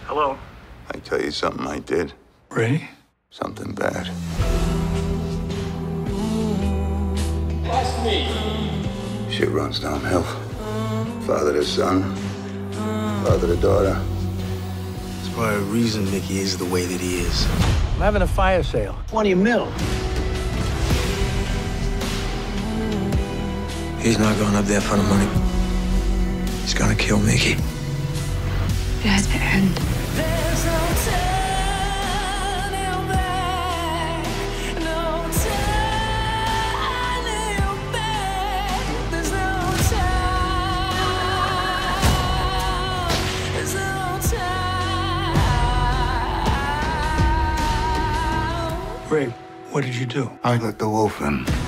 Hello? I tell you something I did. Ray? Something bad. Ask me. Shit runs downhill. Father to son, father to daughter. There's probably a reason Mickey is the way that he is. I'm having a fire sale. 20 mil. He's not going up there for the money. He's gonna kill Mickey. It has to end. There's no turning back, no turning back. There's no time, there's no time. Ray, what did you do? I let the wolf in.